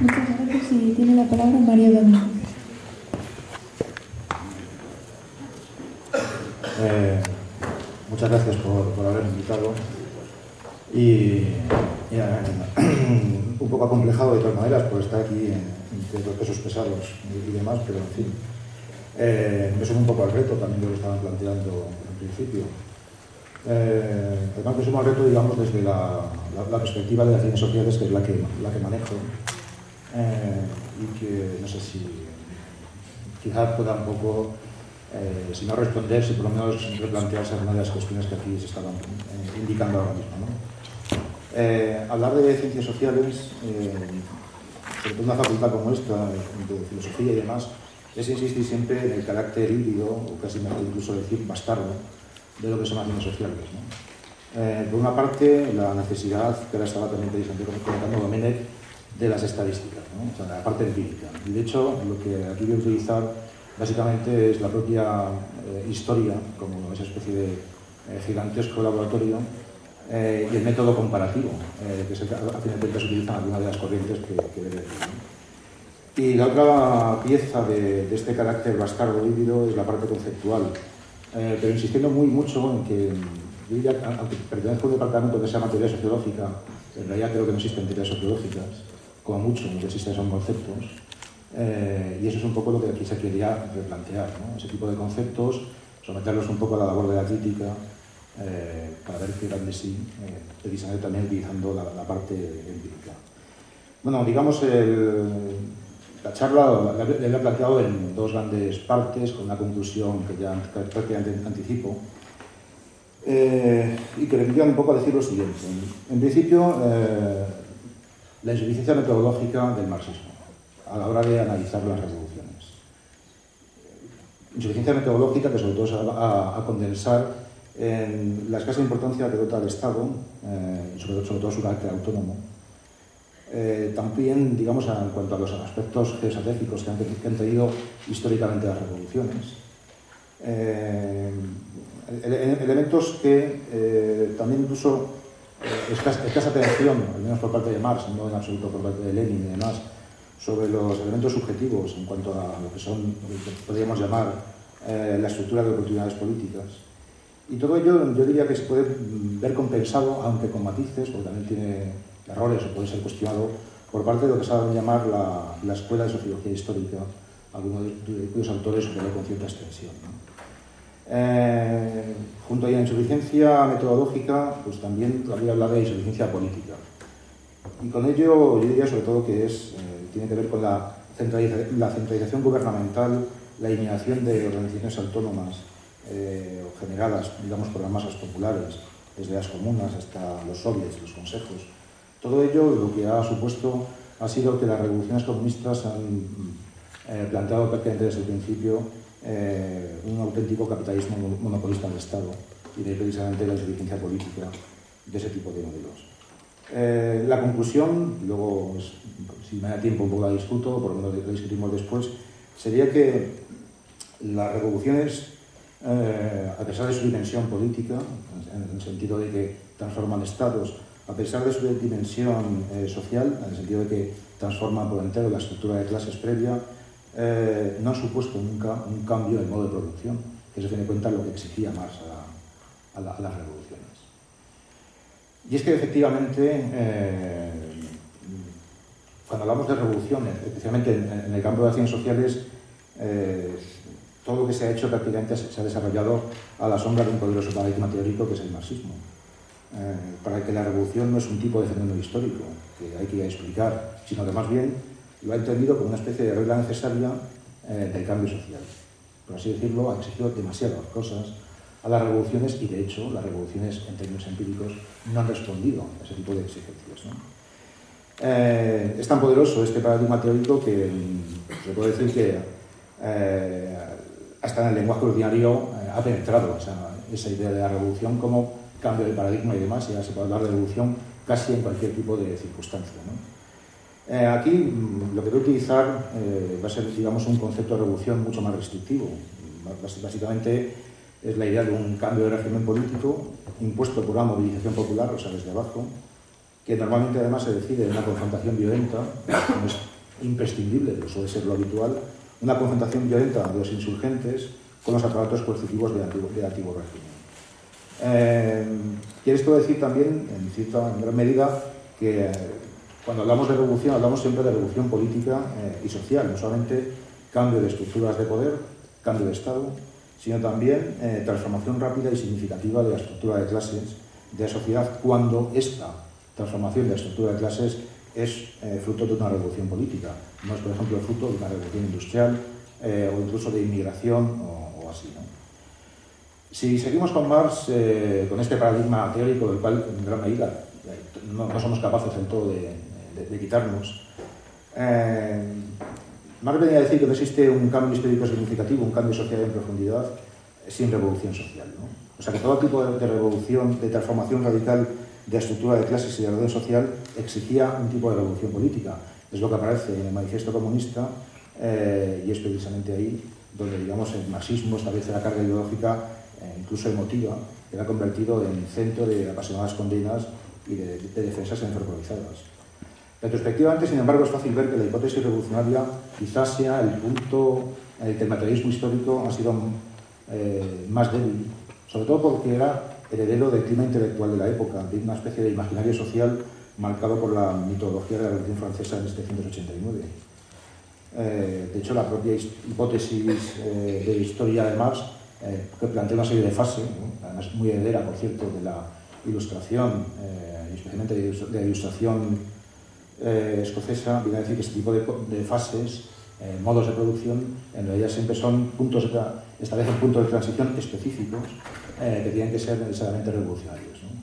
Muchas gracias y tiene la palabra Mario Domínguez. Muchas gracias por haberme invitado y un poco acomplejado de todas maneras por estar aquí entre los pesos pesados y demás, pero en fin, me sumo un poco al reto también de lo que estaban planteando en principio. Además me sumo al reto, digamos, desde la perspectiva de las ciencias sociales, que es la que manejo, y que no sé si quizás pueda un poco, si no responder, si por lo menos replantearse algunas de las cuestiones que aquí se estaban indicando ahora mismo, ¿no? Hablar de ciencias sociales, sobre todo en una facultad como esta, de filosofía y demás, es insistir siempre en el carácter híbrido, o casi incluso decir bastardo, de lo que son las ciencias sociales, ¿no? Por una parte, la necesidad, que ahora estaba también comentando Domènech, de las estadísticas, ¿no? O sea, la parte empírica. Y de hecho, lo que aquí voy a utilizar básicamente es la propia historia, como esa especie de gigantesco laboratorio, y el método comparativo, que a fin de cuentas utilizan algunas de las corrientes que debe decir, ¿no? Y la otra pieza de este carácter bastardo híbrido es la parte conceptual, pero insistiendo mucho en que, yo diría, aunque pertenezco a un departamento que se llama teoría sociológica, en realidad creo que no existen teorías sociológicas, como mucho lo que existen son conceptos, y eso es un poco lo que aquí se quería replantear, ¿no? Ese tipo de conceptos, someterlos un poco a la labor de la crítica, para ver qué dan de sí, precisamente también utilizando la parte empírica. Bueno, digamos, la charla la he planteado en dos grandes partes, con una conclusión que ya prácticamente anticipo, y que remitió un poco a decir lo siguiente. En principio, la insuficiencia metodológica del marxismo a la hora de analizar las revoluciones. Insuficiencia metodológica que sobre todo se va a condensar en la escasa importancia que dota el Estado, sobre todo su carácter autónomo. También, digamos, en cuanto a los aspectos geoestratégicos que han tenido históricamente las revoluciones. Elementos que también incluso escasa atención, al menos por parte de Marx, no en absoluto por parte de Lenin y demás, sobre los elementos subjetivos en cuanto a lo que son, lo que podríamos llamar la estructura de oportunidades políticas. Y todo ello yo diría que se puede ver compensado, aunque con matices, porque también tiene errores o puede ser cuestionado, por parte de lo que se ha dado a llamar la Escuela de Sociología Histórica, algunos de cuyos autores se ve con cierta extensión, ¿no? Junto a la insuficiencia metodológica, pues también habría hablado de insuficiencia política. Y con ello yo diría sobre todo que tiene que ver con la centralización gubernamental, la eliminación de organizaciones autónomas, o generadas, digamos, por las masas populares, desde las comunas hasta los soviets, los consejos. Todo ello lo que ha supuesto ha sido que las revoluciones comunistas han planteado prácticamente desde el principio un auténtico capitalismo monopolista del Estado, y de precisamente la insuficiencia política de ese tipo de modelos. La conclusión, luego, si me da tiempo un poco la discuto, por lo menos la discutimos después, sería que las revoluciones, a pesar de su dimensión política, en el sentido de que transforman estados, a pesar de su dimensión social, en el sentido de que transforman por entero la estructura de clases previa, no han supuesto nunca un cambio en el modo de producción, que se tiene en cuenta lo que exigía Marx a las revoluciones. Y es que efectivamente, cuando hablamos de revoluciones, especialmente en el campo de las ciencias sociales, todo lo que se ha hecho prácticamente se ha desarrollado a la sombra de un poderoso paradigma teórico que es el marxismo, para que la revolución no es un tipo de fenómeno histórico que hay que explicar, sino que más bien lo ha entendido como una especie de regla necesaria del cambio social. Por así decirlo, ha exigido demasiadas cosas a las revoluciones y, de hecho, las revoluciones en términos empíricos no han respondido a ese tipo de exigencias, ¿no? Es tan poderoso este paradigma teórico que se puede decir que hasta en el lenguaje ordinario ha penetrado esa idea de la revolución como cambio de paradigma y demás, y ya se puede hablar de revolución casi en cualquier tipo de circunstancia, ¿no? Aquí lo que voy a utilizar va a ser, digamos, un concepto de revolución mucho más restrictivo. Básicamente es la idea de un cambio de régimen político impuesto por una movilización popular, o sea, desde abajo, que normalmente además se decide en una confrontación violenta, no es imprescindible, pero suele ser lo habitual, una confrontación violenta de los insurgentes con los aparatos coercitivos del antiguo régimen. Quiere esto decir también, en gran medida, que cuando hablamos de revolución, hablamos siempre de revolución política y social, no solamente cambio de estructuras de poder, cambio de Estado, sino también transformación rápida y significativa de la estructura de clases de la sociedad, cuando esta transformación de la estructura de clases es fruto de una revolución política, no es, por ejemplo, el fruto de una revolución industrial o incluso de inmigración o así, ¿no? Si seguimos con Marx, con este paradigma teórico del cual en gran medida no somos capaces del todo de quitarnos, Marx venía a decir que no existe un cambio histórico significativo, un cambio social en profundidad, sin revolución social, ¿no? O sea que todo tipo de revolución, de transformación radical de la estructura de clases y de orden social exigía un tipo de revolución política. Es lo que aparece en el Manifiesto Comunista y es precisamente ahí donde, digamos, el marxismo establece la carga ideológica, incluso emotiva, que la ha convertido en centro de apasionadas condenas y de defensas enfervorizadas. Retrospectivamente, sin embargo, es fácil ver que la hipótesis revolucionaria quizás sea el punto en el que el materialismo histórico ha sido más débil, sobre todo porque era heredero del clima intelectual de la época, de una especie de imaginario social marcado por la mitología de la Revolución Francesa en 1789. De hecho, la propia hipótesis de historia de Marx, que plantea una serie de fases, ¿no? Además muy heredera, por cierto, de la Ilustración, y especialmente de la Ilustración escocesa, viene a decir que este tipo de fases, modos de producción, en realidad siempre son establecen puntos de transición específicos que tienen que ser necesariamente revolucionarios, ¿no?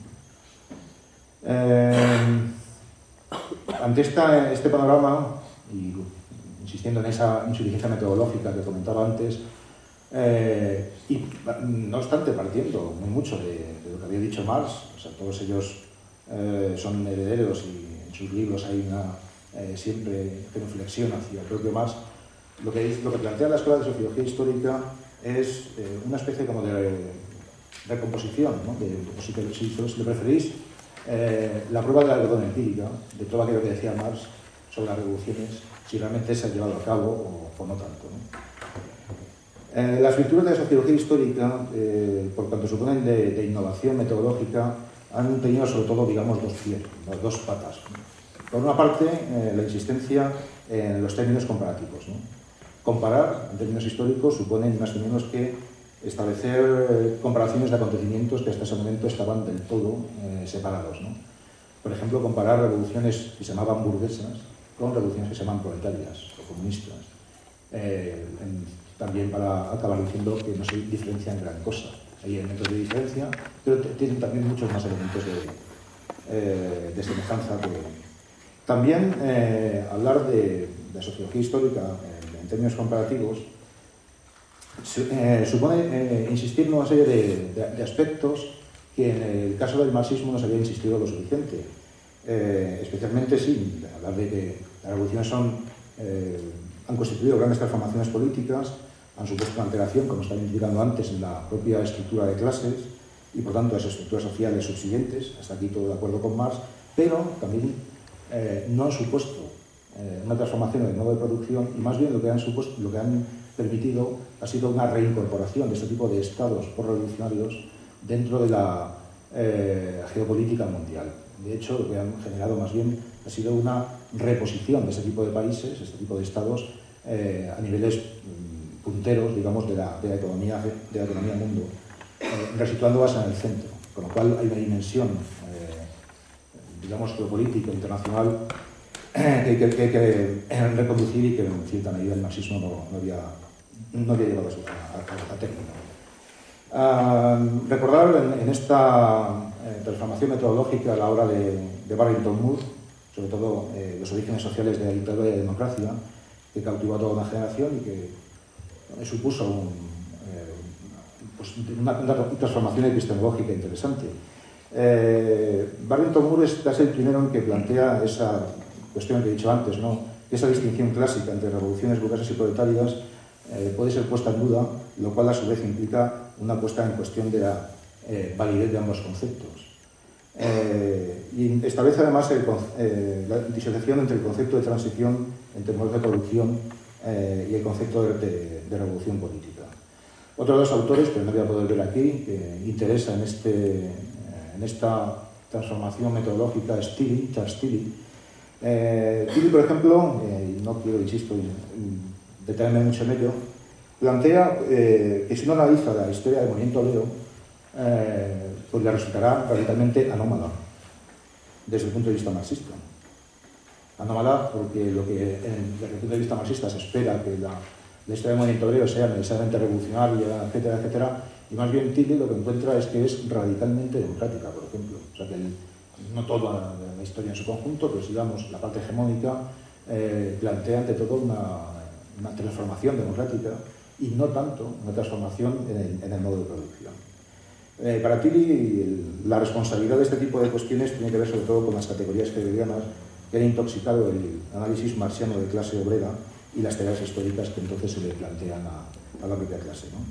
Ante este panorama, y insistiendo en esa insuficiencia metodológica que comentaba antes, y no obstante partiendo muy mucho de lo que había dicho Marx, o sea, todos ellos son herederos y en sus libros hay una siempre genuflexión hacia el propio Marx, lo que plantea la Escuela de Sociología Histórica es una especie como de recomposición, ¿no? Si le preferís, la prueba de la algodón empírica, de todo aquello que decía Marx sobre las revoluciones, si realmente se ha llevado a cabo o no tanto, ¿no? Las virtudes de la sociología histórica, por cuanto suponen de innovación metodológica, han tenido sobre todo, digamos, dos patas, ¿no? Por una parte, la insistencia en los términos comparativos, ¿no? Comparar, en términos históricos, supone ni más ni menos que establecer comparaciones de acontecimientos que hasta ese momento estaban del todo separados, ¿no? Por ejemplo, comparar revoluciones que se llamaban burguesas con revoluciones que se llaman proletarias o comunistas. También para acabar diciendo que no se diferencian en gran cosa. Hay elementos de diferencia, pero tienen también muchos más elementos de semejanza. También hablar de sociología histórica en términos comparativos supone insistir en una serie de aspectos que en el caso del marxismo no se había insistido lo suficiente. Especialmente sin hablar de que las revoluciones han constituido grandes transformaciones políticas, han supuesto una alteración, como estaba indicando antes, en la propia estructura de clases y, por tanto, las estructuras sociales subsiguientes, hasta aquí todo de acuerdo con Marx, pero también no han supuesto una transformación del modo de producción y más bien lo que han permitido ha sido una reincorporación de este tipo de estados por-revolucionarios dentro de la geopolítica mundial. De hecho, lo que han generado más bien ha sido una reposición de este tipo de países, este tipo de estados, a niveles punteros, digamos, de la economía mundo, resituándolas en el centro, con lo cual hay una dimensión, digamos, geopolítica internacional que hay que reconducir y que en cierta medida el marxismo no había llevado a término. Recordar en esta transformación metodológica a la obra de Barrington Moore, sobre todo los orígenes sociales de la dictadura y la democracia, que cautivó a toda una generación y que supuso una transformación epistemológica interesante. Barrington Moore es el primero en que plantea esa cuestión que he dicho antes, ¿no? Que esa distinción clásica entre revoluciones burguesas y proletarias puede ser puesta en duda, lo cual a su vez implica una puesta en cuestión de la validez de ambos conceptos. Y establece además la disociación entre el concepto de transición, entre modos de producción y el concepto de revolución política. Otros dos autores, que no voy a poder ver aquí, que interesa en esta transformación metodológica, Charles Tilly. Tilly, por ejemplo, y no quiero, insisto, detenerme mucho en ello, plantea que si uno analiza la historia del movimiento obrero, pues le resultará radicalmente anómala desde el punto de vista marxista. Anómala porque lo que desde el punto de vista marxista se espera que la historia del movimiento obrero sea necesariamente revolucionaria, etcétera, etcétera, y más bien Tilly lo que encuentra es que es radicalmente democrática, por ejemplo. O sea que no toda la historia en su conjunto, pero digamos la parte hegemónica plantea ante todo una transformación democrática y no tanto una transformación en el modo de producción. Para Tilly, la responsabilidad de este tipo de cuestiones tiene que ver sobre todo con las categorías hegelianas que han intoxicado el análisis marxiano de clase obrera y las tareas históricas que entonces se le plantean a la propia clase, ¿no?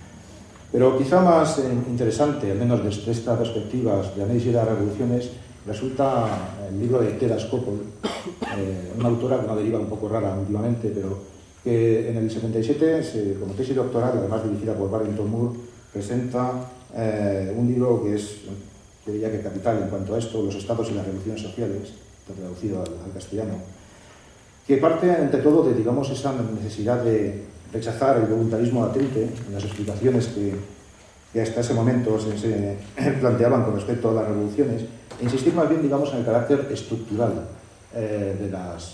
Pero quizá más interesante, al menos desde esta perspectiva de análisis de las revoluciones, resulta el libro de Theda Skocpol, una autora que no deriva un poco rara últimamente, pero que en el 77, como tesis doctoral, además dirigida por Barrington Moore, presenta un libro que es, yo diría que capital en cuanto a esto, Los estados y las revoluciones sociales, traducido al castellano, que parte ante todo de, digamos, esa necesidad de rechazar el voluntarismo latente en las explicaciones que hasta ese momento se planteaban con respecto a las revoluciones, e insistir más bien, digamos, en el carácter estructural de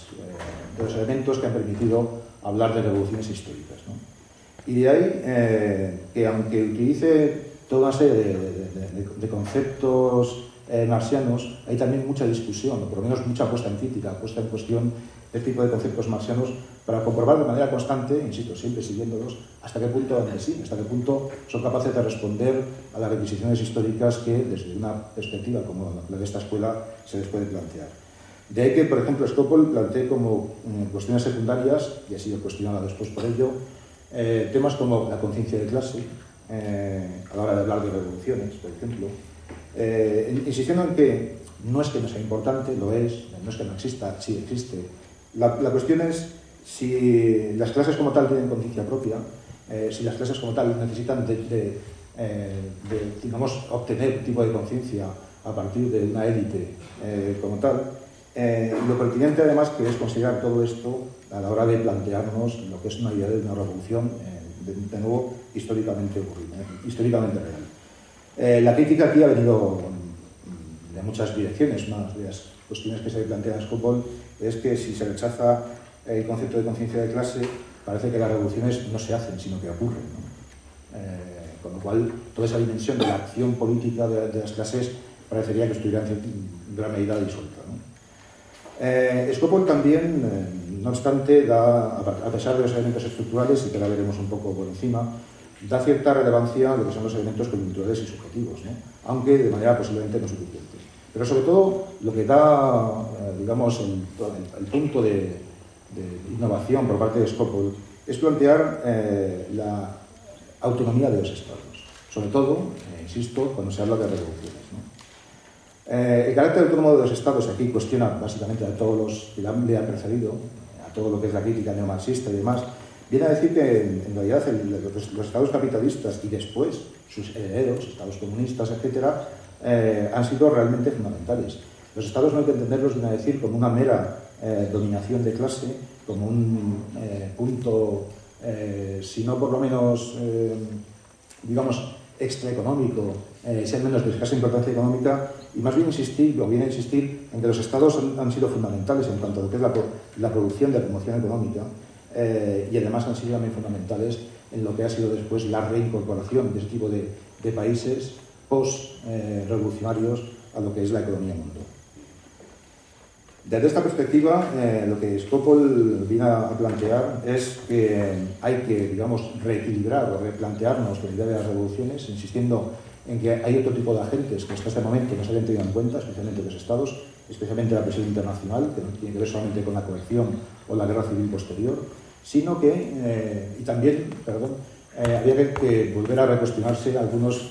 los elementos que han permitido hablar de revoluciones históricas, ¿no? Y de ahí que, aunque utilice toda una serie de conceptos marxianos, hay también mucha discusión, o por lo menos mucha puesta en crítica, puesta en cuestión de este tipo de conceptos marxianos para comprobar de manera constante, insisto, siempre siguiéndolos, hasta qué punto van de sí, hasta qué punto son capaces de responder a las requisiciones históricas que, desde una perspectiva como la de esta escuela, se les puede plantear. De ahí que, por ejemplo, Skocpol plantee como cuestiones secundarias, y ha sido cuestionada después por ello, temas como la conciencia de clase, a la hora de hablar de revoluciones, por ejemplo, insistiendo en que no es que no sea importante, lo es, no es que no exista, sí existe. La cuestión es si las clases como tal tienen conciencia propia, si las clases como tal necesitan digamos, obtener un tipo de conciencia a partir de una élite como tal. Lo pertinente además que es considerar todo esto a la hora de plantearnos lo que es una idea de una revolución, de nuevo, históricamente real. La crítica aquí ha venido de muchas direcciones. Una de las cuestiones que se plantea en Skocpol es que si se rechaza el concepto de conciencia de clase, parece que las revoluciones no se hacen, sino que ocurren, ¿no? Con lo cual, toda esa dimensión de la acción política de las clases parecería que estuviera en gran medida disuelta, ¿no? Skocpol también, no obstante, a pesar de los elementos estructurales, y que ahora veremos un poco por encima, da cierta relevancia a lo que son los elementos coyunturales y subjetivos, ¿no? Aunque de manera posiblemente no suficiente. Pero sobre todo, lo que da, digamos, el punto de innovación por parte de Skocpol es plantear la autonomía de los estados. Sobre todo, insisto, cuando se habla de revoluciones, ¿no? El carácter autónomo de los estados aquí cuestiona básicamente a todos los que le han precedido, a todo lo que es la crítica neomarxista y demás. Viene a decir que en realidad los estados capitalistas y después sus herederos, estados comunistas, etcétera, han sido realmente fundamentales. Los estados no hay que entenderlos, viene a decir, como una mera dominación de clase, como un punto, si no por lo menos, digamos, extraeconómico, si al menos de escasa importancia económica, y más bien viene a insistir en que los estados han sido fundamentales en cuanto a lo que es la producción de promoción económica, y además han sido también fundamentales en lo que ha sido después la reincorporación de ese tipo de países post-revolucionarios a lo que es la economía mundial. Desde esta perspectiva, lo que Skocpol viene a plantear es que hay que, digamos, reequilibrar o replantearnos la idea de las revoluciones, insistiendo en que hay otro tipo de agentes que hasta este momento no se habían tenido en cuenta, especialmente los estados, especialmente la presión internacional, que no tiene que ver solamente con la coerción o la guerra civil posterior, sino que, y también, había que volver a recuestionarse algunos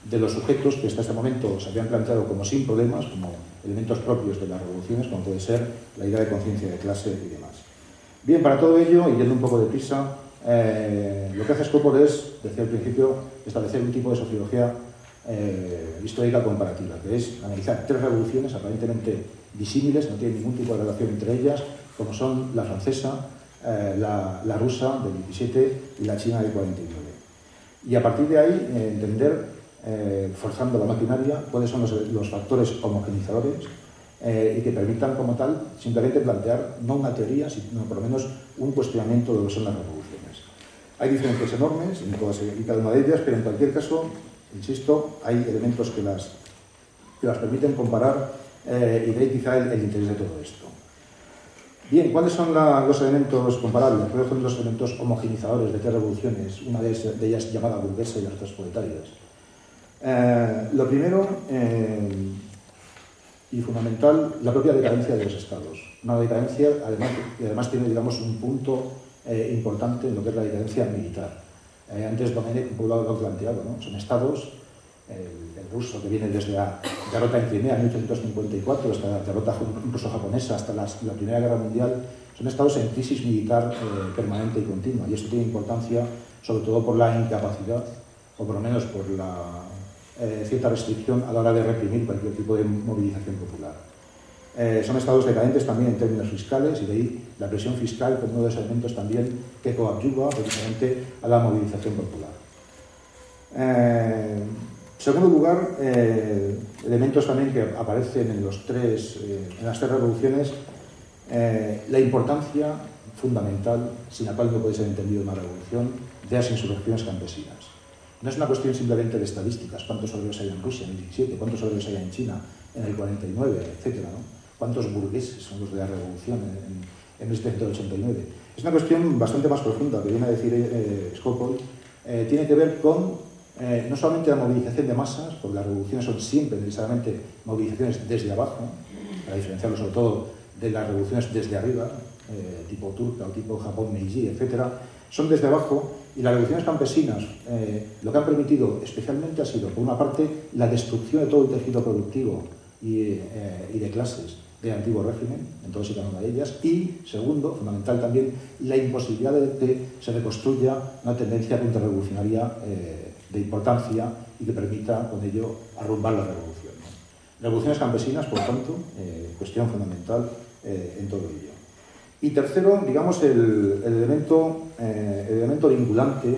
de los sujetos que hasta este momento se habían planteado como sin problemas, como elementos propios de las revoluciones, como puede ser la idea de conciencia de clase y demás. Bien, para todo ello, y yendo un poco deprisa, lo que hace Skopol es, decía al principio, establecer un tipo de sociología histórica comparativa, que es analizar tres revoluciones aparentemente disímiles, no tienen ningún tipo de relación entre ellas, como son la francesa, la rusa del 17 y la china del 49. Y a partir de ahí entender, forzando la maquinaria, cuáles son los factores homogenizadores y que permitan como tal simplemente plantear no una teoría, sino por lo menos un cuestionamiento de lo que son las revoluciones. Hay diferencias enormes en todas y cada una de ellas, pero en cualquier caso, insisto, hay elementos que las permiten comparar y de ahí quizá el interés de todo esto. Bien, ¿cuáles son los elementos comparables? ¿Cuáles son los elementos homogenizadores de tres revoluciones? Una de ellas llamada burguesa y las otras proletarias. Lo primero y fundamental, la propia decadencia de los estados. Una decadencia, además tiene, digamos, un punto importante en lo que es la decadencia militar. Antes Domenech un poco lo ha planteado, ¿no? Son estados, el ruso que viene desde la derrota en Crimea en 1854 hasta la derrota incluso japonesa, hasta la Primera Guerra Mundial, son estados en crisis militar permanente y continua, y eso tiene importancia sobre todo por la incapacidad, o por lo menos por la cierta restricción a la hora de reprimir cualquier tipo de movilización popular. Son estados decadentes también en términos fiscales, y de ahí la presión fiscal como uno de los elementos también que coadyuva precisamente a la movilización popular. En segundo lugar, elementos también que aparecen en las tres revoluciones, la importancia fundamental, sin la cual no puede ser entendido una revolución, de las insurrecciones campesinas. No es una cuestión simplemente de estadísticas, cuántos obreros hay en Rusia en el 17, cuántos obreros hay en China en el 49, etc., ¿no? Cuántos burgueses son los de la revolución en 1789. Es una cuestión bastante más profunda, que viene a decir Skopol, tiene que ver con no solamente la movilización de masas, porque las revoluciones son siempre necesariamente movilizaciones desde abajo, para diferenciarlo sobre todo de las revoluciones desde arriba, tipo turca o tipo Japón, Meiji, etc., son desde abajo, y las revoluciones campesinas lo que han permitido especialmente ha sido, por una parte, la destrucción de todo el tejido productivo y de clases del antiguo régimen, en todas y cada una de ellas, y, segundo, fundamental también, la imposibilidad de que se reconstruya una tendencia contrarrevolucionaria de importancia y que permita con ello arrumbar la revolución, ¿no? Revoluciones campesinas, por tanto, cuestión fundamental en todo ello. Y tercero, digamos, el elemento vinculante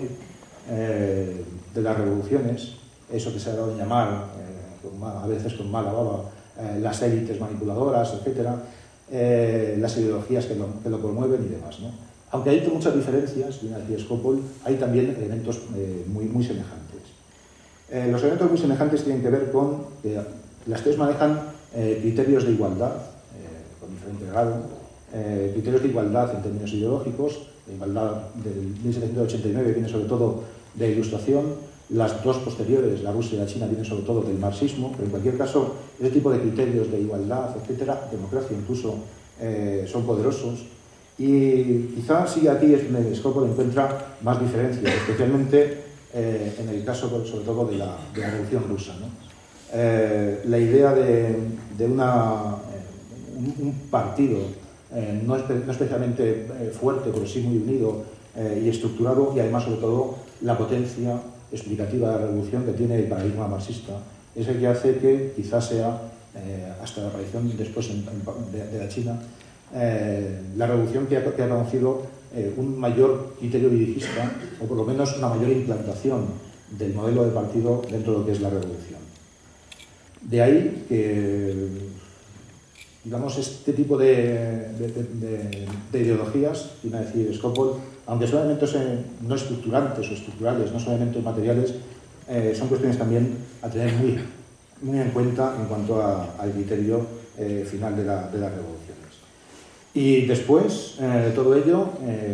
de las revoluciones, eso que se ha dado a llamar, a veces con mala baba, las élites manipuladoras, etcétera, las ideologías que lo promueven y demás, ¿no? Aunque hay muchas diferencias, viene aquí Skopol, hay también elementos muy semejantes. Los elementos muy semejantes tienen que ver con que las tres manejan criterios de igualdad, con diferente grado, criterios de igualdad en términos ideológicos. La igualdad del 1789 viene sobre todo de la Ilustración, las dos posteriores, la rusa y la china, vienen sobre todo del marxismo, pero en cualquier caso, ese tipo de criterios de igualdad, etcétera, democracia incluso, son poderosos. Y quizá sí aquí es donde Skopol encuentra más diferencias, especialmente en el caso sobre todo de la Revolución Rusa, ¿no? La idea de un partido no especialmente fuerte, pero sí muy unido y estructurado, y además sobre todo la potencia explicativa de la revolución que tiene el paradigma marxista, es el que hace que quizás sea, hasta la aparición después de la China, la revolución que ha conocido un mayor criterio dirigista, o por lo menos una mayor implantación del modelo de partido dentro de lo que es la revolución. De ahí que, digamos, este tipo de ideologías, viene a decir Skopol, aunque son elementos no estructurantes o estructurales, no son elementos materiales, son cuestiones también a tener muy en cuenta en cuanto al criterio final de las revoluciones. Y después de todo ello,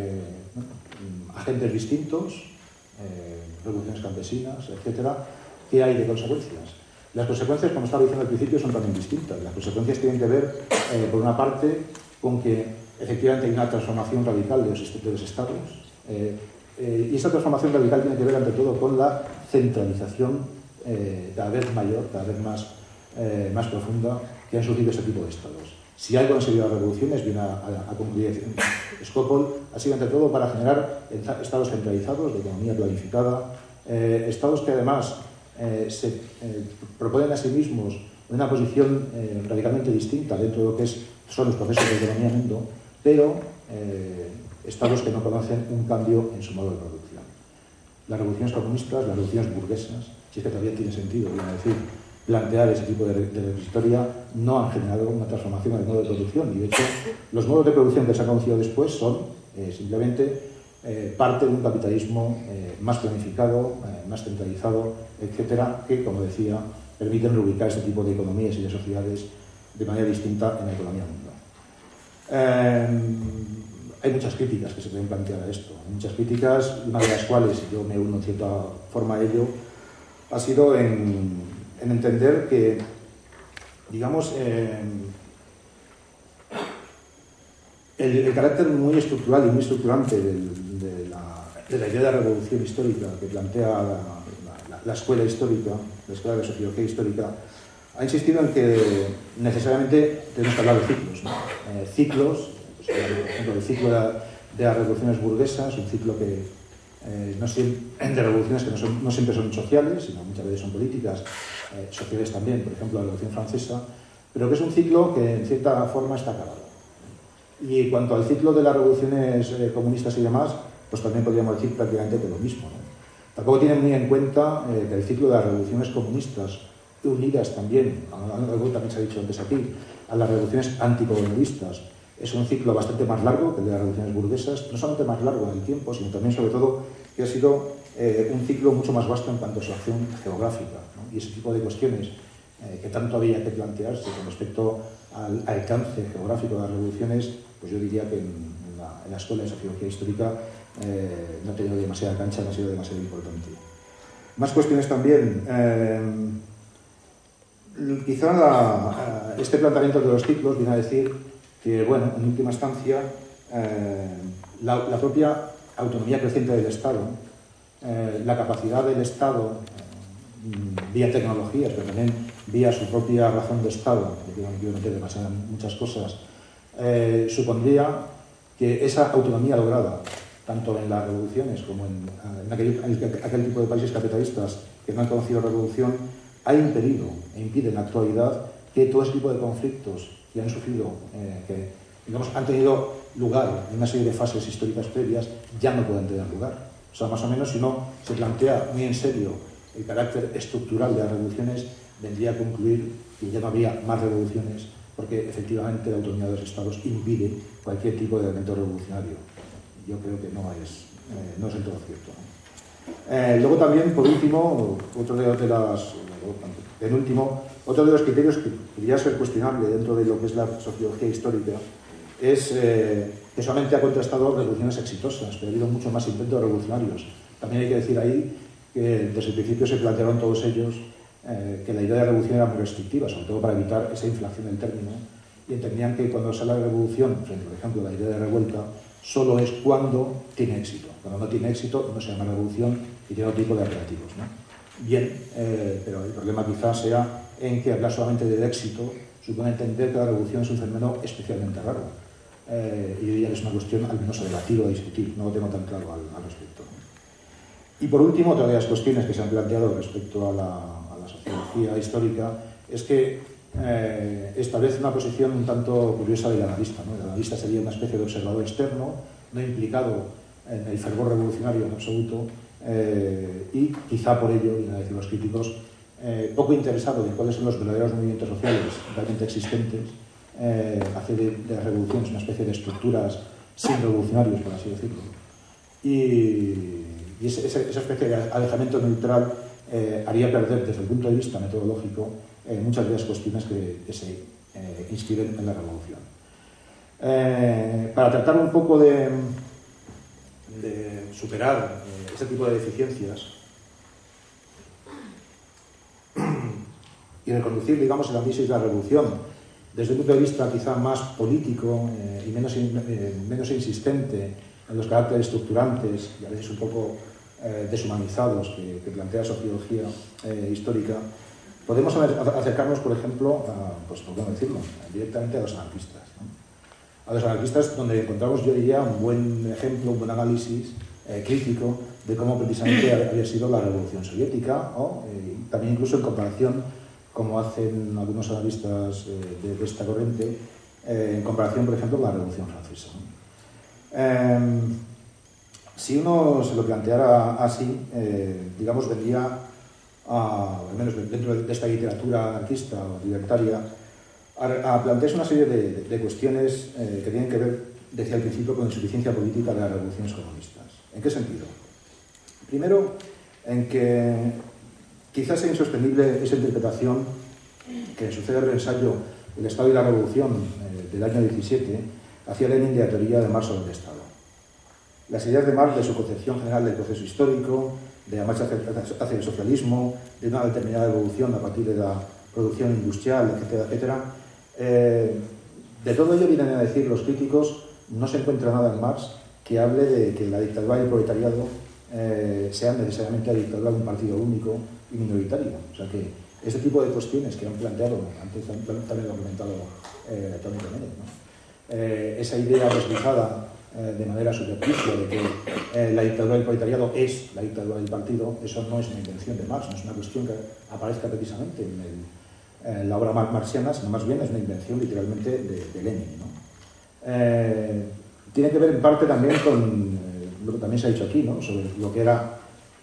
agentes distintos, revoluciones campesinas, etcétera, ¿qué hay de consecuencias? Las consecuencias, como estaba diciendo al principio, son también distintas. Las consecuencias tienen que ver, por una parte, con que efectivamente hay una transformación radical de los estados, y esa transformación radical tiene que ver ante todo con la centralización cada vez mayor, cada vez más profunda, que han surgido este tipo de estados. Si algo han servido a las revoluciones, viene a concluir Skopol, ha sido entre todo para generar estados centralizados, de economía planificada, estados que además se proponen a sí mismos una posición radicalmente distinta dentro de lo que son los procesos de economía mundo, pero estados que no conocen un cambio en su modo de producción. Las revoluciones comunistas, las revoluciones burguesas, si es que todavía tiene sentido, viene a decir, plantear ese tipo de historia, no han generado una transformación del modo de producción. Y de hecho, los modos de producción que se han conocido después son simplemente parte de un capitalismo más planificado, más centralizado, etcétera, que, como decía, permiten reubicar este tipo de economías y de sociedades de manera distinta en la economía mundial. Hay muchas críticas que se pueden plantear a esto, muchas críticas, una de las cuales yo me uno en cierta forma a ello, ha sido en entender que, digamos, el carácter muy estructural y muy estructurante de la idea de la revolución histórica que plantea la escuela histórica, la escuela de sociología histórica, ha insistido en que necesariamente tenemos que hablar de ciclos, ¿no? Ciclos, pues, por ejemplo, el ciclo de las revoluciones burguesas, un ciclo que de revoluciones que no siempre son sociales, sino muchas veces son políticas, sociales también, por ejemplo la Revolución Francesa, pero que es un ciclo que en cierta forma está acabado. Y en cuanto al ciclo de las revoluciones comunistas y demás, pues también podríamos decir prácticamente que lo mismo, ¿no? Tampoco tienen muy en cuenta que el ciclo de las revoluciones comunistas, unidas también, algo también se ha dicho antes aquí, a las revoluciones anticolonialistas, es un ciclo bastante más largo que el de las revoluciones burguesas, no solamente más largo en el tiempo, sino también, sobre todo, que ha sido un ciclo mucho más vasto en cuanto a su acción geográfica, ¿no? Y ese tipo de cuestiones que tanto había que plantearse con respecto al alcance geográfico de las revoluciones, pues yo diría que en la escuela de sociología histórica no ha tenido demasiada cancha, no ha sido demasiado importante. Más cuestiones también. Quizá este planteamiento de los ciclos viene a decir que, bueno, en última instancia, la propia autonomía creciente del Estado, la capacidad del Estado, vía tecnologías, pero también vía su propia razón de Estado, que no quiero meter demasiadas muchas cosas, supondría que esa autonomía lograda, tanto en las revoluciones como en aquel tipo de países capitalistas que no han conocido revolución, ha impedido e impide en la actualidad que todo ese tipo de conflictos que han sufrido, que digamos, han tenido lugar en una serie de fases históricas previas, ya no pueden tener lugar. O sea, más o menos, si uno se plantea muy en serio el carácter estructural de las revoluciones, vendría a concluir que ya no habría más revoluciones, porque efectivamente la autonomía de los estados impide cualquier tipo de elemento revolucionario. Yo creo que no es del todo cierto, ¿no? Luego también, por último, otro de los criterios que podría ser cuestionable dentro de lo que es la sociología histórica es que solamente ha contrastado revoluciones exitosas, pero ha habido muchos más intentos revolucionarios. También hay que decir ahí que desde el principio se plantearon todos ellos que la idea de revolución era muy restrictiva, sobre todo para evitar esa inflación del término, y entendían que cuando se habla de revolución, por ejemplo, la idea de revuelta, solo es cuando tiene éxito. Cuando no tiene éxito no se llama revolución y tiene otro tipo de apelativos, ¿no? Bien, pero el problema quizás sea en que hablar solamente del éxito supone entender que la revolución es un fenómeno especialmente raro. Y yo diría que es una cuestión al menos a debatir o a discutir, no lo tengo tan claro al respecto. Y por último, otra de las cuestiones que se han planteado respecto a la sociología histórica es que establece una posición un tanto curiosa del analista, ¿no? El analista sería una especie de observador externo, no implicado en el fervor revolucionario en absoluto, y quizá por ello, vienen a decir los críticos, poco interesado en cuáles son los verdaderos movimientos sociales realmente existentes, hace de las revoluciones una especie de estructuras sin revolucionarios, por así decirlo. Y esa especie de alejamiento neutral haría perder, desde el punto de vista metodológico, muchas de las cuestiones que se inscriben en la revolución. Para tratar un poco de superar este tipo de deficiencias y reconducir, digamos, el análisis de la revolución desde un punto de vista quizá más político y menos insistente en los caracteres estructurantes y a veces un poco deshumanizados que plantea la sociología histórica, podemos acercarnos, por ejemplo, pues por qué no decirlo, directamente a los anarquistas, ¿no? A los anarquistas, donde encontramos, yo diría, un buen ejemplo, un buen análisis crítico de cómo precisamente había sido la Revolución Soviética, o también incluso en comparación, como hacen algunos analistas de esta corriente, en comparación, por ejemplo, con la Revolución Francesa, ¿no? Si uno se lo planteara así, digamos, vendría al menos dentro de esta literatura anarquista o libertaria, a plantearse una serie de cuestiones que tienen que ver, decía al principio, con la insuficiencia política de las revoluciones comunistas. ¿En qué sentido? Primero, en que quizás sea insostenible esa interpretación que en su célebre ensayo El Estado y la Revolución del año 17 hacía Lenin de la teoría de Marx sobre el Estado. Las ideas de Marx de su concepción general del proceso histórico, de la marcha hacia el socialismo, de una determinada evolución a partir de la producción industrial, etcétera, etcétera. De todo ello vienen a decir los críticos, no se encuentra nada en Marx que hable de que la dictadura del proletariado sea necesariamente la dictadura de un partido único y minoritario. O sea que ese tipo de cuestiones que han planteado, antes también lo ha comentado Tony Jiménez, ¿no? Esa idea deslizada de manera superficial de que la dictadura del proletariado es la dictadura del partido, eso no es una invención de Marx, no es una cuestión que aparezca precisamente en la obra marxiana, sino más bien es una invención literalmente de Lenin, ¿no? Tiene que ver en parte también con lo que también se ha dicho aquí, ¿no? Sobre lo que era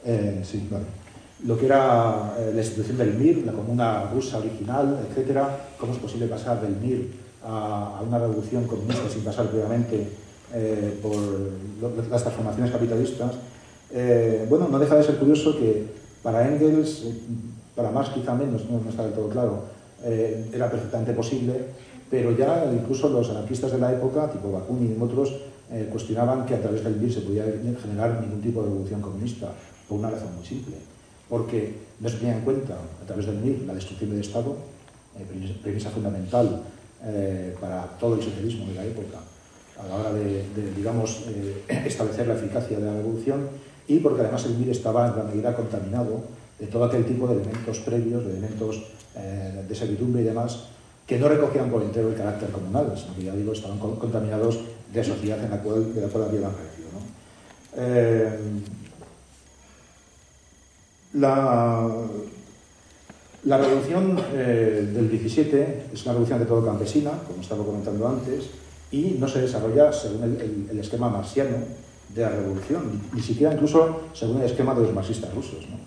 lo que era la institución del MIR, la comuna rusa original, etcétera. ¿Cómo es posible pasar del MIR a una revolución comunista sin pasar previamente por las transformaciones capitalistas? Bueno, no deja de ser curioso que para Engels, para Marx quizá menos, no está del todo claro, era perfectamente posible, pero ya incluso los anarquistas de la época, tipo Bakunin y otros, cuestionaban que a través del MIR se podía generar ningún tipo de revolución comunista, por una razón muy simple, porque no se tenía en cuenta a través del MIR la destrucción del Estado, premisa fundamental para todo el socialismo de la época, a la hora de digamos, establecer la eficacia de la revolución, y porque además el MIR estaba en gran medida contaminado de todo aquel tipo de elementos previos, de elementos de servidumbre y demás, que no recogían por entero el carácter comunal, sino que, ya digo, estaban contaminados de sociedad de la cual habían aparecido, ¿no? La revolución del 17 es una revolución de todo campesina, como estaba comentando antes, y no se desarrolla según el esquema marxiano de la revolución, ni siquiera incluso según el esquema de los marxistas rusos, ¿no?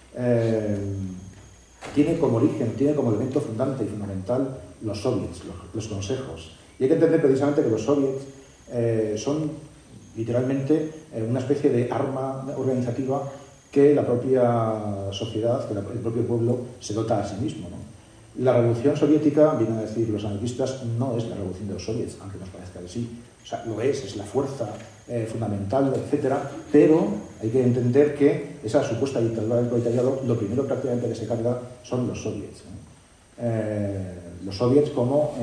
Tiene como origen, tiene como elemento fundante y fundamental los soviets, los consejos. Y hay que entender precisamente que los soviets son literalmente una especie de arma organizativa que la propia sociedad, que el propio pueblo se dota a sí mismo, ¿no? La revolución soviética, vienen a decir los anarquistas, no es la revolución de los soviets, aunque nos parezca que sí. O sea, lo es la fuerza fundamental, etcétera, pero hay que entender que esa supuesta dictadura del proletariado, lo primero prácticamente que se carga son los soviets, ¿no? Los soviets como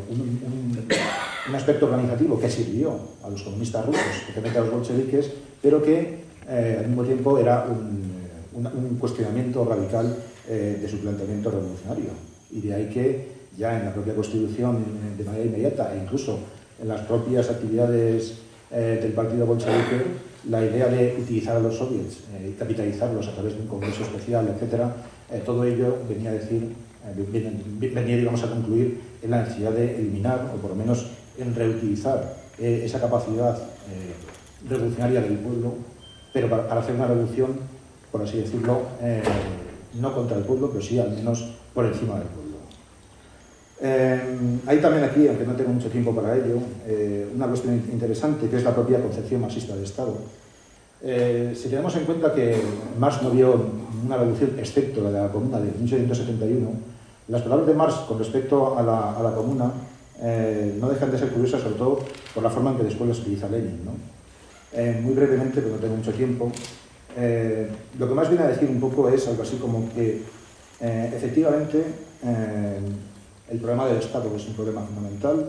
un aspecto organizativo que sirvió a los comunistas rusos, especialmente a los bolcheviques, pero que al mismo tiempo era un cuestionamiento radical de su planteamiento revolucionario. Y de ahí que ya en la propia Constitución, de manera inmediata, e incluso en las propias actividades del partido bolchevique, la idea de utilizar a los soviets y capitalizarlos a través de un congreso especial, etcétera, todo ello venía a decir, venía, digamos, a concluir en la necesidad de eliminar, o por lo menos en reutilizar esa capacidad revolucionaria del pueblo, pero para hacer una revolución, por así decirlo, no contra el pueblo, pero sí al menos por encima del pueblo. Hay también aquí, aunque no tengo mucho tiempo para ello, una cuestión interesante, que es la propia concepción marxista del Estado. Si tenemos en cuenta que Marx no vio una revolución excepto la de la Comuna de 1871, las palabras de Marx con respecto a la Comuna no dejan de ser curiosas, sobre todo por la forma en que después las utiliza Lenin, ¿no? Muy brevemente, porque no tengo mucho tiempo, lo que más viene a decir un poco es algo así como que efectivamente el problema del Estado es un problema fundamental,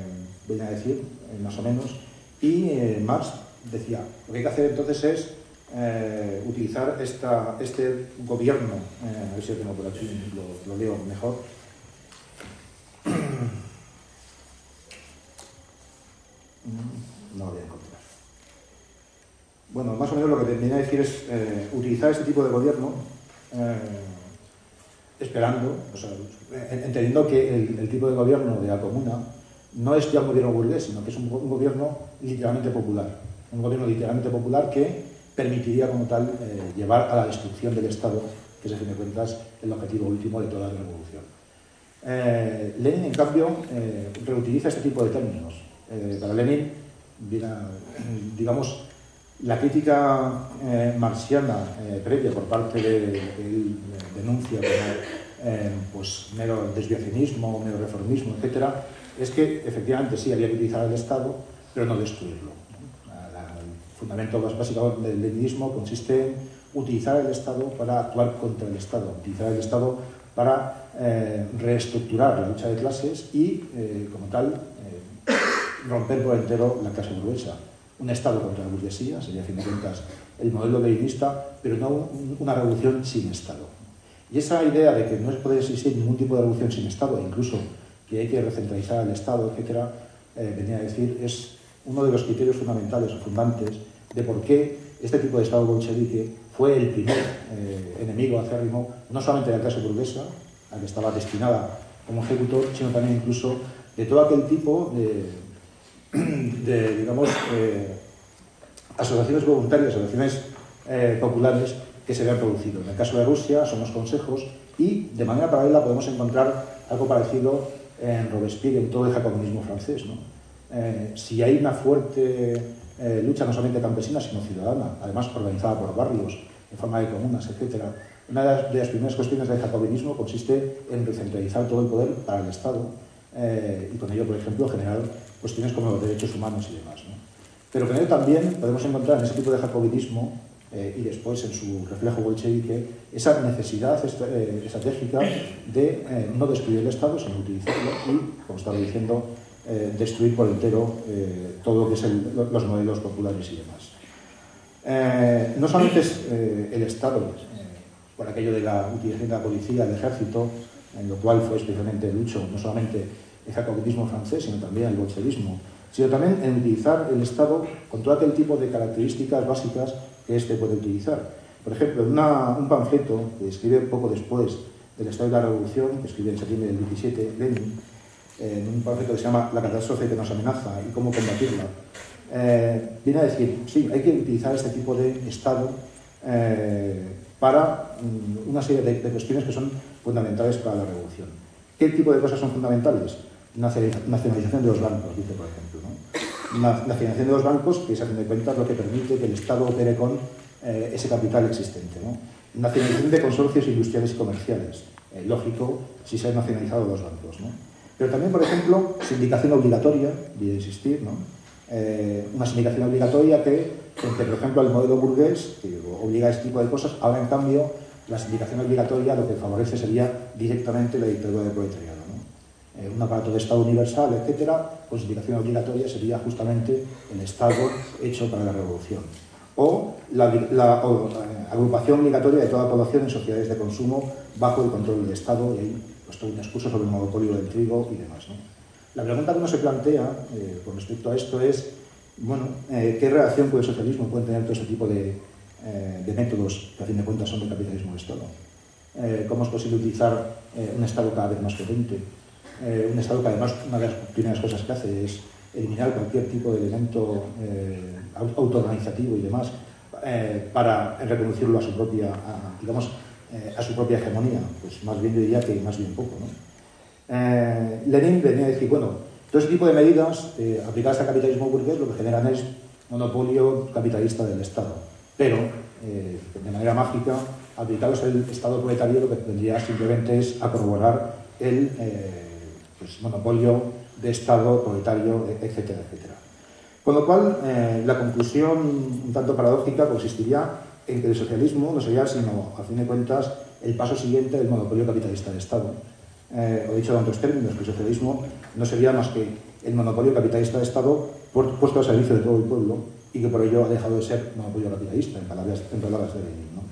viene a decir, más o menos, y Marx decía, lo que hay que hacer entonces es utilizar este gobierno, a ver si lo tengo por aquí, lo leo mejor. No lo voy a encontrar. Bueno, más o menos lo que viene a decir es utilizar este tipo de gobierno esperando, o sea, entendiendo que el tipo de gobierno de la comuna no es ya un gobierno burgués, sino que es un gobierno literalmente popular. Un gobierno literalmente popular que permitiría como tal llevar a la destrucción del Estado, que es, a fin de cuentas, el objetivo último de toda la revolución. Lenin, en cambio, reutiliza este tipo de términos. Para Lenin, digamos, la crítica marxiana previa por parte de él denuncia como pues, mero desviacionismo, mero reformismo, etc., es que efectivamente sí había que utilizar el Estado, pero no destruirlo. El fundamento básico del leninismo consiste en utilizar el Estado para actuar contra el Estado, utilizar el Estado para reestructurar la lucha de clases y, como tal, romper por entero la clase burguesa. Un Estado contra la burguesía sería, a fin de cuentas, el modelo leninista, pero no una revolución sin Estado. Y esa idea de que no puede existir ningún tipo de revolución sin Estado, e incluso que hay que recentralizar el Estado, etc., venía a decir, es uno de los criterios fundamentales o fundantes de por qué este tipo de Estado bolchevique fue el primer enemigo acérrimo, no solamente de la clase burguesa, a la que estaba destinada como ejecutor, sino también incluso de todo aquel tipo de digamos, asociaciones voluntarias, asociaciones populares que se habían producido. En el caso de Rusia son los consejos y de manera paralela podemos encontrar algo parecido en Robespierre, en todo el jacobinismo francés, ¿no? Si hay una fuerte lucha no solamente campesina sino ciudadana, además organizada por barrios, en forma de comunas, etc., una de las primeras cuestiones del jacobinismo consiste en recentralizar todo el poder para el Estado y con ello, por ejemplo, generar cuestiones como los derechos humanos y demás, ¿no? Pero con ello también podemos encontrar en ese tipo de jacobinismo y después en su reflejo bolchevique esa necesidad estratégica de no destruir el Estado, sino utilizarlo y, como estaba diciendo, destruir por entero todo lo que es los modelos populares y demás. No solamente es el Estado, por aquello de la utilización de la policía, del ejército, en lo cual fue especialmente lucho no solamente el jacobinismo francés, sino también el bolchevismo, sino también en utilizar el Estado con todo aquel tipo de características básicas que éste puede utilizar. Por ejemplo, en un panfleto que escribe poco después del estado de la Revolución, que escribe en septiembre del 17, Lenin, en un panfleto que se llama La catástrofe que nos amenaza y cómo combatirla, viene a decir, sí, hay que utilizar este tipo de Estado para una serie de cuestiones que son fundamentales para la revolución. ¿Qué tipo de cosas son fundamentales? Nacionalización de los bancos, dice, por ejemplo, ¿no? Nacionalización de los bancos, que es, a fin de cuentas, lo que permite que el Estado opere con ese capital existente, ¿no? Nacionalización de consorcios industriales y comerciales, lógico, si se han nacionalizado los bancos, ¿no? Pero también, por ejemplo, sindicación obligatoria, voy a insistir, ¿no? Una sindicación obligatoria que, por ejemplo, el modelo burgués, que obliga a este tipo de cosas, ahora, en cambio, la sindicación obligatoria lo que favorece sería directamente la dictadura del proletariado, ¿no? Un aparato de Estado universal, etcétera, con sindicación obligatoria sería justamente el Estado hecho para la revolución. O la agrupación obligatoria de toda la población en sociedades de consumo bajo el control del Estado, y ahí pues, todo un discurso sobre el monopolio del trigo y demás, ¿no? La pregunta que uno se plantea con respecto a esto es, bueno, ¿qué relación con el socialismo pueden tener todo ese tipo de métodos que a fin de cuentas son del capitalismo de Estado? ¿Cómo es posible utilizar un Estado cada vez más potente? Un Estado que además una de las primeras cosas que hace es eliminar cualquier tipo de elemento autoorganizativo y demás para reconducirlo a su propia, a su propia hegemonía. Pues más bien yo diría que más bien poco, ¿no? Lenin venía a decir, bueno, todo ese tipo de medidas aplicadas al capitalismo burgués lo que generan es monopolio capitalista del Estado, pero de manera mágica, aplicados al Estado proletario lo que tendría simplemente es a corroborar el pues, monopolio de Estado proletario, etcétera, etcétera. Con lo cual, la conclusión un tanto paradójica consistiría en que el socialismo no sería sino, a fin de cuentas, el paso siguiente del monopolio capitalista de Estado. O dicho en otros términos, que el socialismo no sería más que el monopolio capitalista de Estado puesto al servicio de todo el pueblo, y que por ello ha dejado de ser monopolio capitalista, en palabras de Lenin, ¿no?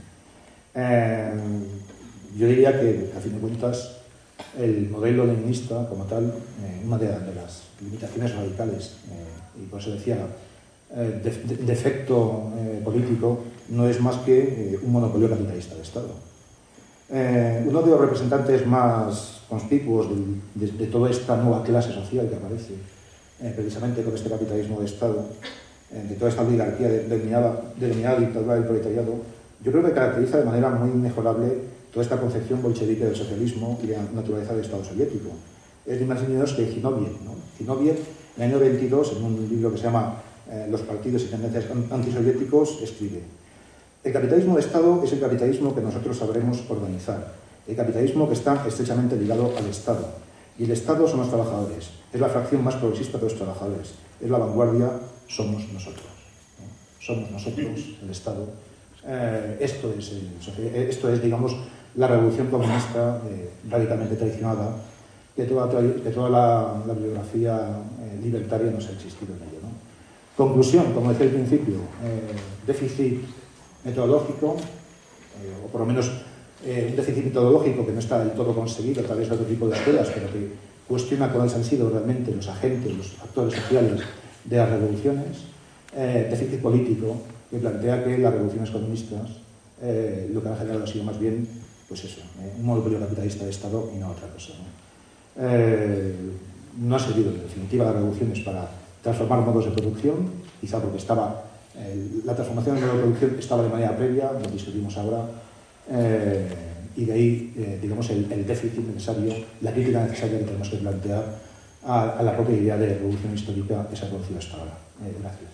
Yo diría que, a fin de cuentas, el modelo leninista como tal, una de las limitaciones radicales, y por eso decía, defecto político, no es más que un monopolio capitalista de Estado. Uno de los representantes más conspicuos de toda esta nueva clase social que aparece precisamente con este capitalismo de Estado, de toda esta oligarquía denominada dictadura del proletariado, yo creo que caracteriza de manera muy mejorable toda esta concepción bolchevique del socialismo y de la naturaleza del Estado soviético. Es ni más ni menos que Zinoviev, ¿no? Zinoviev, en el año 22, en un libro que se llama Los partidos y tendencias antisoviéticos, escribe: el capitalismo de Estado es el capitalismo que nosotros sabremos organizar, el capitalismo que está estrechamente ligado al Estado. Y el Estado son los trabajadores, es la fracción más progresista de los trabajadores, es la vanguardia, somos nosotros. ¿No? Somos nosotros, el Estado. Esto es, digamos, la revolución comunista radicalmente traicionada, que toda la bibliografía libertaria nos ha existido en ello, ¿no? Conclusión, como decía al principio, déficit metodológico, o por lo menos un déficit metodológico que no está del todo conseguido a través de otro tipo de escuelas, pero que cuestiona cuáles han sido realmente los agentes, los actores sociales de las revoluciones. Déficit político, que plantea que las revoluciones comunistas lo que han generado ha sido más bien, pues eso, un monopolio capitalista de Estado y no otra cosa, ¿no? No ha servido en definitiva las revoluciones para transformar modos de producción, quizá porque la transformación del modo de producción estaba de manera previa, lo discutimos ahora, y de ahí, digamos, el déficit necesario, la crítica necesaria que tenemos que plantear a la propia idea de revolución histórica que se ha producido hasta ahora. Gracias.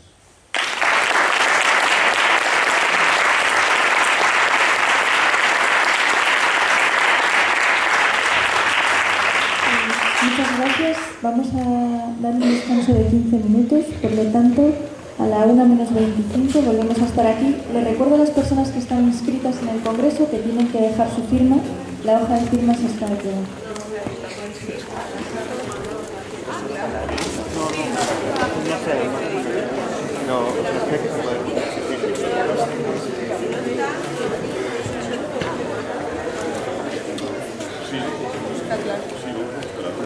Muchas gracias. Vamos a dar un descanso de 15 minutos, por lo tanto, a la 1:25 volvemos a estar aquí. Les recuerdo a las personas que están inscritas en el Congreso que tienen que dejar su firma. La hoja de firmas está aquí.